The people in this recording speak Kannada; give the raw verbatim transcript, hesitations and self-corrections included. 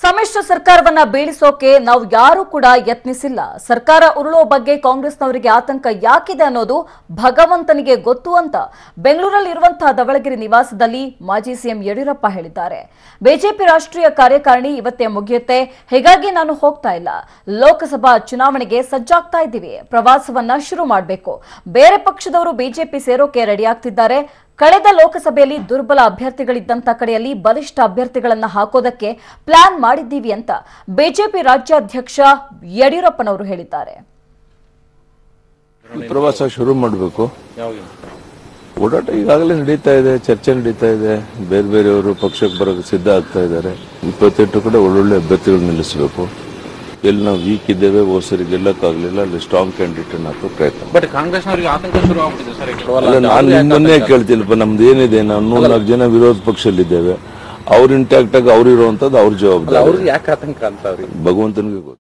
ಸಮ್ಮಿಶ್ರ ಸರ್ಕಾರವನ್ನ ಬೀಳಿಸೋಕೆ ನಾವು ಯಾರು ಕೂಡ ಯತ್ನಿಸಿಲ್ಲ. ಸರ್ಕಾರ ಉರುಳೋ ಬಗ್ಗೆ ಕಾಂಗ್ರೆಸ್ನವರಿಗೆ ಆತಂಕ ಯಾಕಿದೆ ಅನ್ನೋದು ಭಗವಂತನಿಗೆ ಗೊತ್ತು ಅಂತ ಬೆಂಗಳೂರಲ್ಲಿ ಇರುವಂತಹ ಧವಳಗಿರಿ ನಿವಾಸದಲ್ಲಿ ಮಾಜಿ ಸಿಎಂ ಯಡಿಯೂರಪ್ಪ ಹೇಳಿದ್ದಾರೆ. ಬಿಜೆಪಿ ರಾಷ್ಟ್ರೀಯ ಕಾರ್ಯಕಾರಿಣಿ ಇವತ್ತೇ ಮುಗಿಯುತ್ತೆ, ಹೀಗಾಗಿ ನಾನು ಹೋಗ್ತಾ ಇಲ್ಲ. ಲೋಕಸಭಾ ಚುನಾವಣೆಗೆ ಸಜ್ಜಾಗ್ತಾ ಇದ್ದೀವಿ, ಪ್ರವಾಸವನ್ನ ಶುರು ಮಾಡಬೇಕು. ಬೇರೆ ಪಕ್ಷದವರು ಬಿಜೆಪಿ ಸೇರೋಕೆ ರೆಡಿ ಆಗ್ತಿದ್ದಾರೆ. ಕಳೆದ ಲೋಕಸಭೆಯಲ್ಲಿ ದುರ್ಬಲ ಅಭ್ಯರ್ಥಿಗಳಿದ್ದಂತ ಕಡೆಯಲ್ಲಿ ಬಲಿಷ್ಠ ಅಭ್ಯರ್ಥಿಗಳನ್ನ ಹಾಕೋದಕ್ಕೆ ಪ್ಲಾನ್ ಮಾಡಿದ್ದೀವಿ ಅಂತ ಬಿಜೆಪಿ ರಾಜ್ಯಾಧ್ಯಕ್ಷ ಯಡಿಯೂರಪ್ಪನವರು ಹೇಳಿದ್ದಾರೆ. ಪ್ರವಾಸ ಶುರು ಮಾಡಬೇಕು. ಓಡಾಟ ಈಗಾಗಲೇ ನಡೀತಾ ಇದೆ, ಚರ್ಚೆ ನಡೀತಾ ಇದೆ. ಬೇರೆ ಬೇರೆಯವರು ಪಕ್ಷಕ್ಕೆ ಬರೋಕೆ ಸಿದ್ಧ ಆಗ್ತಾ ಇದ್ದಾರೆ. ಇಪ್ಪತ್ತೆಂಟು ಕಡೆ ಒಳ್ಳೊಳ್ಳೆ ಅಭ್ಯರ್ಥಿಗಳು ನಿಲ್ಲಿಸಬೇಕು. ಎಲ್ಲಿ ನಾವು ವೀಕ್ ಇದ್ದೇವೆ, ಹೋಸರಿ ಗೆಲ್ಲಕ್ಕಾಗಲಿಲ್ಲ, ಅಲ್ಲಿ ಸ್ಟ್ರಾಂಗ್ ಕ್ಯಾಂಡಿಡೇಟ್ ಹಾಕೋ ಪ್ರಯತ್ನ. ಬಟ್ ಕಾಂಗ್ರೆಸ್ನವರಿಗೆ ಆತಂಕ ಶುರು ಆಗ್ಬಿಟ್ಟಿದೆ ಸರ್. ನಾನು ನಿಮ್ಮನ್ನೇ ಕೇಳ್ತೀನಪ್ಪ, ನಮ್ದು ಏನಿದೆ, ನಾವು ನೂರ ನಾಲ್ಕು ಜನ ವಿರೋಧ ಪಕ್ಷದಲ್ಲಿದ್ದೇವೆ. ಅವ್ರು ಇಂಟ್ಯಾಕ್ಟ್ ಆಗಿ ಅವ್ರು ಇರುವಂತದ್ದು ಅವ್ರ ಜವಾಬ್ದಾರಿ. ಯಾಕೆ ಆತಂಕ ಅಂತ ಭಗವಂತನಿಗೆ ಗೊತ್ತು.